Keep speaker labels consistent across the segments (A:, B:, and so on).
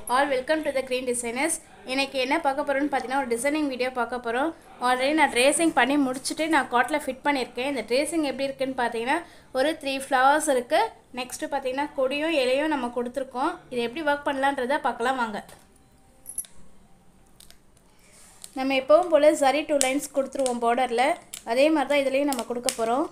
A: All welcome to the Green Designers. இன்னைக்கு என்ன பார்க்க போறோம்னு பார்த்தீங்கன்னா ஒரு டிசைனிங் வீடியோ பார்க்க போறோம். ஆல்ரெடி நான் ட்ரேசிங் பண்ணி முடிச்சிட்டு நான் காட்ல ஃபிட் பண்ணியிருக்கேன். இந்த ட்ரேசிங் எப்படி இருக்குன்னு பார்த்தீங்கன்னா ஒரு 3 ஃப்ளவர்ஸ் இருக்கு. நெக்ஸ்ட் பார்த்தீங்கன்னா கொடியும் இலையும் நம்ம கொடுத்துருக்கோம். இது எப்படி வர்க் பண்ணலாம்ன்றதை பார்க்கலாம் வாங்க. நம்ம எப்பவும் போல சரி 2 லைன்ஸ் கொடுத்துருவோம் பார்டர்ல. அதே மாதிரி தான் இதுலயும் நம்ம கொடுக்க போறோம்.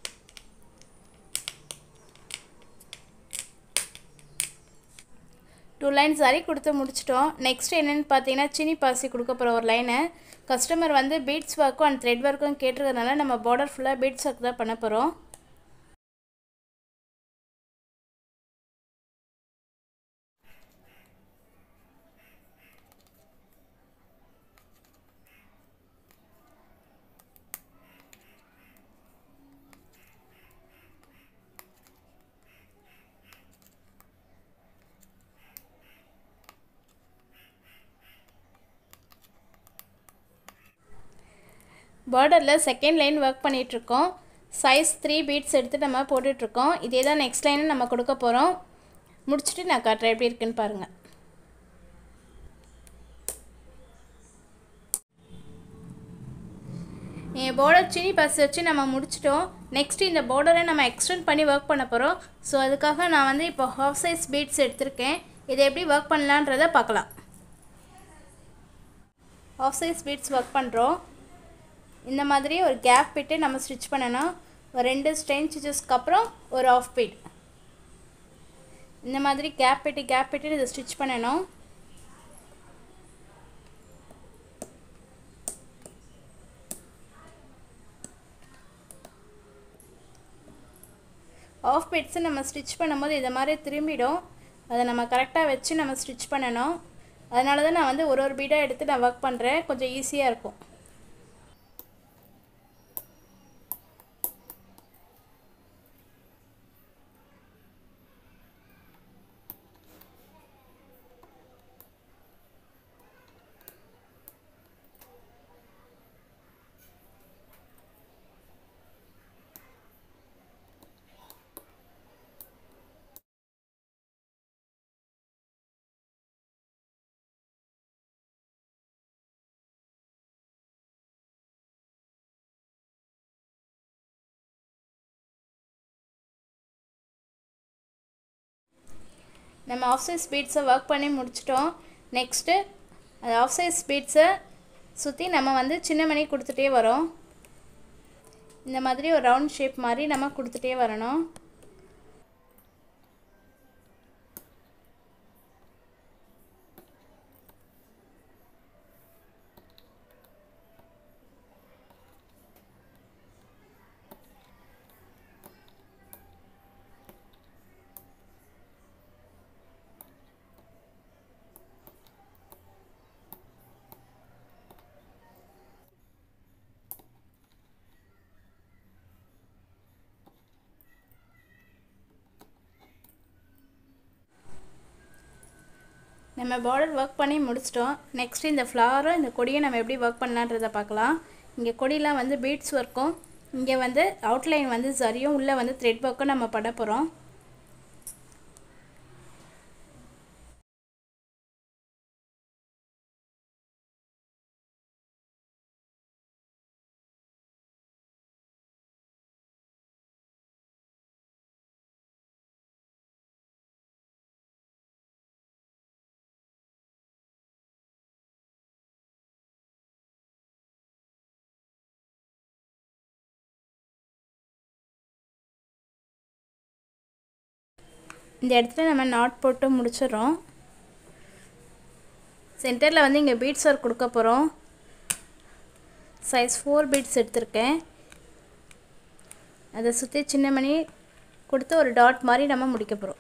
A: 2 லைன்ஸ் சரி கொடுத்து முடிச்சிட்டோம். நெக்ஸ்ட் என்னன்னு பார்த்தீங்கன்னா சினி பாசி கொடுக்க போற ஒரு லைனை கஸ்டமர் வந்து பீட்ஸ் வர்க்கும் அண்ட் த்ரெட் வர்க்கும் கேட்டிருக்கறனால நம்ம பார்டர் ஃபுல்லா பீட்ஸ் வர்க் தான் பண்ண போறோம். பார்டரில் செகண்ட் லைன் ஒர்க் பண்ணிகிட்ருக்கோம். சைஸ் 3 பீட்ஸ் எடுத்து நம்ம போட்டுட்ருக்கோம். இதே தான் நெக்ஸ்ட் லைனும் நம்ம கொடுக்க போகிறோம். முடிச்சுட்டு நான் காட்டுறேன் எப்படி இருக்குன்னு பாருங்கள். பார்டர் சினி பஸ் வச்சு நம்ம முடிச்சிட்டோம். நெக்ஸ்ட்டு இந்த பார்டரை நம்ம எக்ஸ்டெண்ட் பண்ணி ஒர்க் பண்ண போகிறோம். ஸோ அதுக்காக நான் வந்து இப்போ ஹாஃப் சைஸ் பீட்ஸ் எடுத்திருக்கேன். இதை எப்படி ஒர்க் பண்ணலான்றதை பார்க்கலாம். ஹாஃப் சைஸ் பீட்ஸ் ஒர்க் பண்ணுறோம். இந்த மாதிரி ஒரு கேப் விட்டு நம்ம ஸ்டிச் பண்ணணும். ஒரு 2 ஸ்ட்ரெயின் ஸ்டிச்சஸ்க்கு அப்புறம் ஒரு ஆஃப் பீட் இந்த மாதிரி கேப் விட்டு இதை ஸ்டிச் பண்ணணும். ஆஃப் பீட்ஸை நம்ம ஸ்டிச் பண்ணும்போது இதை மாதிரி திரும்பிடும். அதை நம்ம கரெக்டாக வச்சு நம்ம ஸ்டிச் பண்ணணும். அதனால தான் நான் வந்து ஒரு பீடாக எடுத்து நான் ஒர்க் பண்ணுறேன். கொஞ்சம் ஈஸியாக இருக்கும். நம்ம ஆஃப் சைஸ் பீட்ஸை ஒர்க் பண்ணி முடிச்சிட்டோம். நெக்ஸ்ட்டு அந்த ஆஃப் சைஸ் பீட்ஸை சுற்றி நம்ம வந்து சின்ன மணி கொடுத்துட்டே வரோம். இந்த மாதிரி ஒரு ரவுண்ட் ஷேப் மாதிரி நம்ம கொடுத்துட்டே வரணும். நம்ம பார்டர் ஒர்க் பண்ணி முடிச்சிட்டோம். நெக்ஸ்ட் இந்த ஃப்ளவரும் இந்த கொடியை நம்ம எப்படி ஒர்க் பண்ணலான்றதை பார்க்கலாம். இங்கே கொடியெலாம் வந்து பீட்ஸ் ஒர்க்கும், இங்கே வந்து அவுட்லைன் வந்து சரியும், உள்ளே வந்து த்ரெட் ஒர்க்கும் நம்ம பண்ண போகிறோம். இந்த இடத்துல நம்ம நாட் போட்டு முடிச்சிடறோம். சென்டரில் வந்து இங்கே பீட்ஸ் ஒர்க் கொடுக்க போகிறோம். சைஸ் 4 பீட்ஸ் எடுத்திருக்கேன். அதை சுற்றி சின்ன மணி கொடுத்து ஒரு டாட் மாதிரி நம்ம முடிக்க போகிறோம்.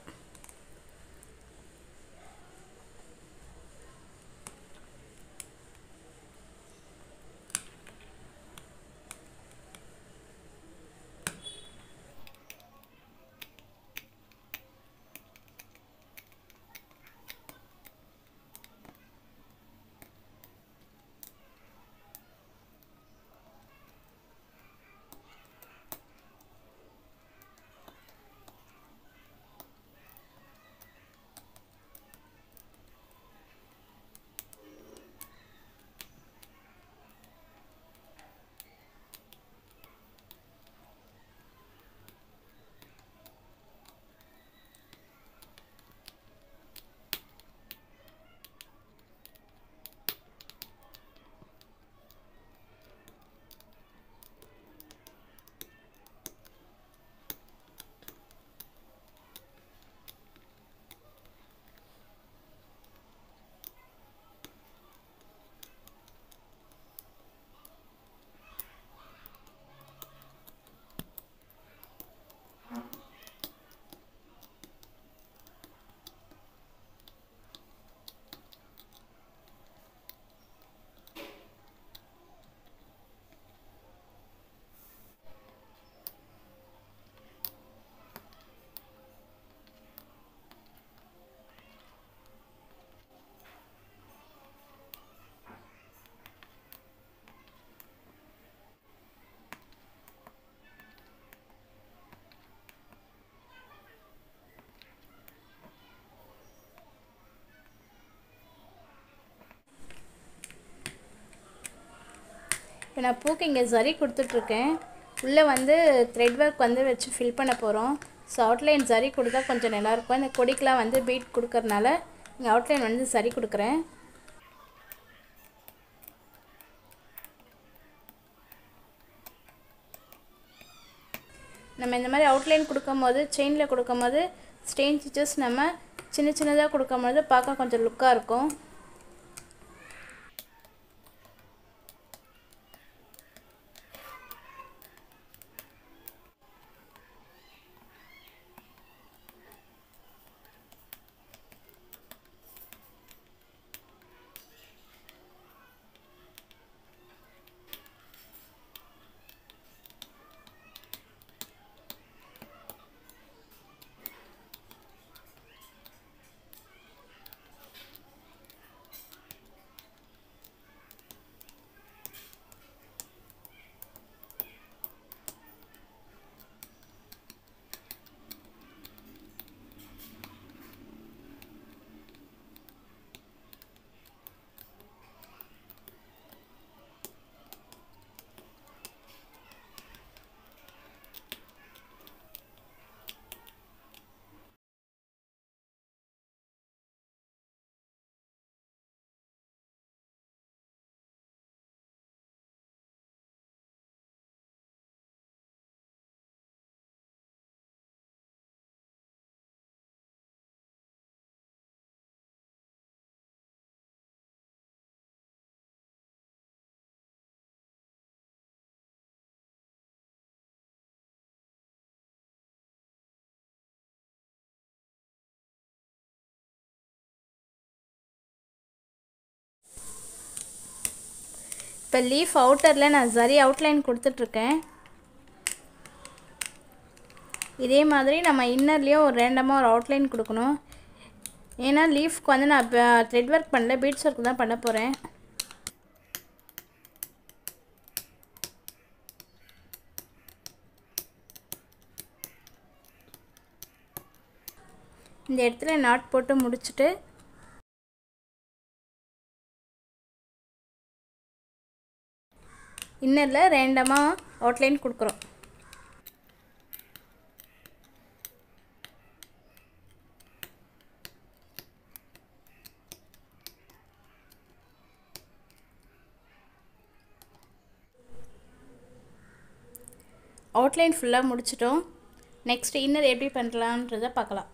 A: இப்போ நான் பூக்கு இங்கே சரி கொடுத்துட்ருக்கேன். உள்ளே வந்து த்ரெட் ஒர்க் வந்து வச்சு ஃபில் பண்ண போகிறோம். ஸோ அவுட்லைன் சரி கொடுத்தா கொஞ்சம் நல்லாயிருக்கும். இந்த கொடிக்கெலாம் வந்து பீட் கொடுக்கறனால இங்கே அவுட்லைன் வந்து சரி கொடுக்குறேன். நம்ம இந்த மாதிரி அவுட்லைன் கொடுக்கும்போது செயினில் கொடுக்கும்போது ஸ்டெயின் ஸ்டிச்சஸ் நம்ம சின்ன சின்னதாக கொடுக்கும்போது பார்க்க கொஞ்சம் லுக்காக இருக்கும். இப்போ லீஃப் அவுட்டரில் நான் சரி அவுட்லைன் கொடுத்துட்ருக்கேன். இதே மாதிரி நம்ம இன்னர்லேயும் ஒரு ரேண்டமாக ஒரு அவுட்லைன் கொடுக்கணும். ஏன்னா லீஃப்க்கு வந்து நான் இப்போ த்ரெட் ஒர்க் பண்ணல, பீட்ஸ் ஒர்க் தான் பண்ண போகிறேன். இந்த இடத்துல நாட் போட்டு முடிச்சுட்டு இன்னரில் ரேண்டமாக அவுட்லைன் கொடுக்குறோம். அவுட்லைன் ஃபுல்லாக முடிச்சிட்டோம். நெக்ஸ்ட் இன்னர் எப்படி பண்ணலான்றதை பார்க்கலாம்.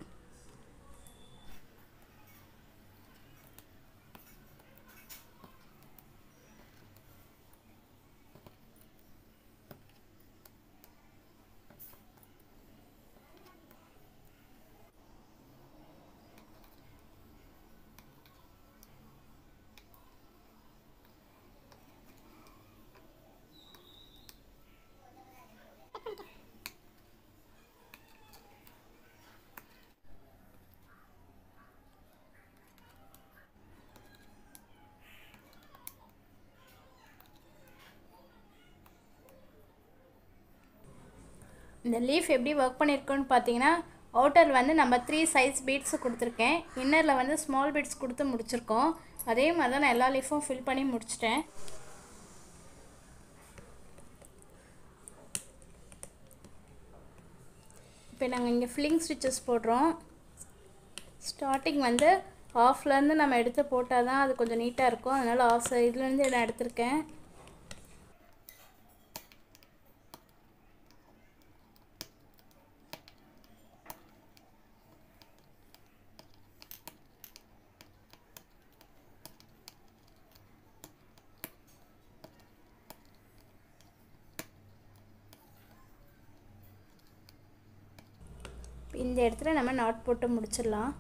A: இந்த லீஃப் எப்படி ஒர்க் பண்ணியிருக்கோன்னு பார்த்தீங்கன்னா, அவுட்டர் வந்து நம்ம 3 சைஸ் பீட்ஸு கொடுத்துருக்கேன். இன்னரில் வந்து ஸ்மால் பீட்ஸ் கொடுத்து முடிச்சிருக்கோம். அதே மாதிரி தான் நான் எல்லா லீஃபும் ஃபில் பண்ணி முடிச்சிட்டேன். இப்போ நாங்கள் இங்கே ஃபில்லிங் ஸ்டிச்சஸ் போடுறோம். ஸ்டார்டிங் வந்து ஆஃப்லேருந்து நம்ம எடுத்து போட்டால் தான் அது கொஞ்சம் நீட்டாக இருக்கும். அதனால் ஆஃப் சைட்லேருந்து நான் எடுத்திருக்கேன். இந்த இடத்துல நம்ம நாட் போட்டு முடிச்சிடலாம்.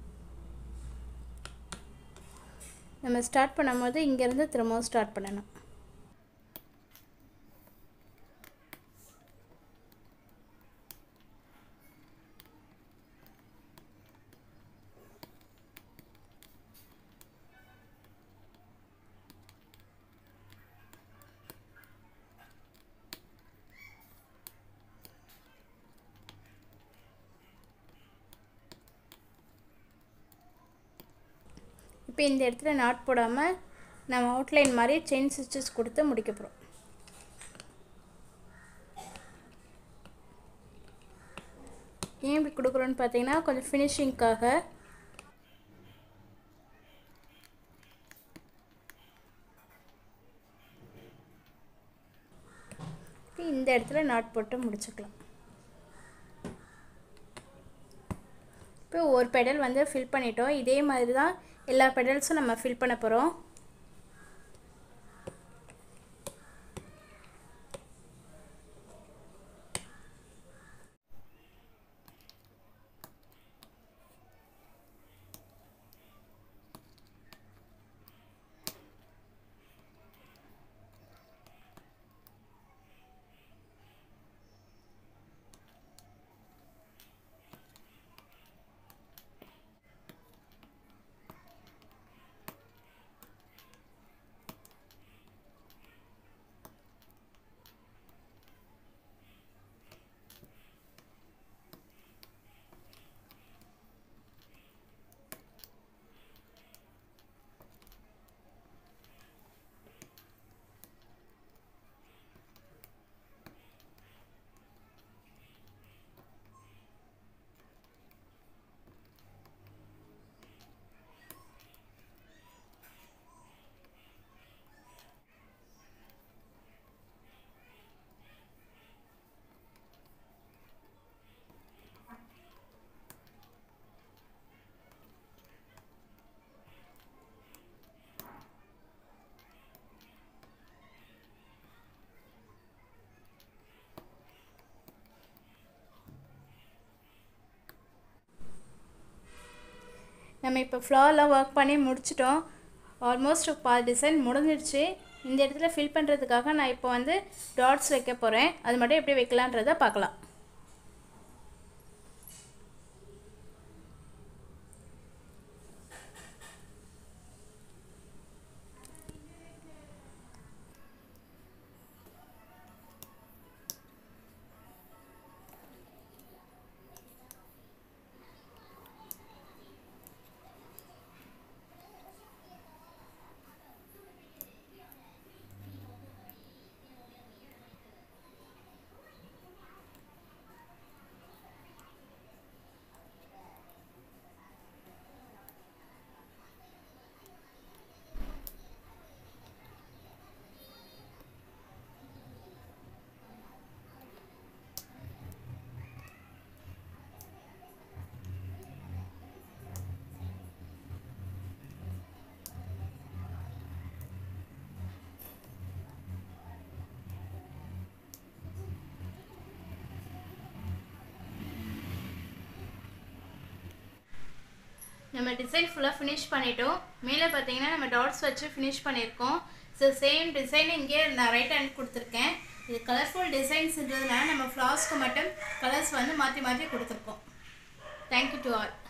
A: நம்ம ஸ்டார்ட் பண்ணும்போது இங்கேருந்து திரும்பவும் ஸ்டார்ட் பண்ணணும். இப்போ இந்த இடத்துல நாட் போடாமல் நம்ம அவுட்லைன் மாதிரி செயின் ஸ்டிச்சஸ் கொடுத்து முடிக்க போகிறோம். ஏன் இப்படி கொடுக்குறோன்னு பார்த்தீங்கன்னா கொஞ்சம் ஃபினிஷிங்க்காக. இந்த இடத்துல நாட் போட்டு முடிச்சுக்கலாம். இப்போ ஒரு பெடல் வந்து ஃபில் பண்ணிட்டோம். இதே மாதிரி தான் எல்லா பெடல்ஸும் நம்ம ஃபில் பண்ண போகிறோம். நம்ம இப்போ ஃப்ளார்லாம் ஒர்க் பண்ணி முடிச்சிட்டோம். ஆல்மோஸ்ட் பாதி டிசைன் முடிஞ்சிடுச்சு. இந்த இடத்துல ஃபில் பண்ணுறதுக்காக நான் இப்போ வந்து டாட்ஸ் வைக்க போகிறேன். அது மட்டும் எப்படி வைக்கலான்றதை பார்க்கலாம். நம்ம டிசைன் ஃபுல்லாக ஃபினிஷ் பண்ணிட்டோம். மேலே பார்த்தீங்கன்னா நம்ம டாட்ஸ் வச்சு ஃபினிஷ் பண்ணியிருக்கோம். ஸோ சேம் டிசைன் இங்கே நான் ரைட் ஹேண்ட் கொடுத்துருக்கேன். இது கலர்ஃபுல் டிசைன்ஸ்ன்றதுனால நம்ம ஃப்ளார்ஸ்க்கு மட்டும் கலர்ஸ் வந்து மாற்றி மாற்றி கொடுத்துருக்கோம். Thank you to all.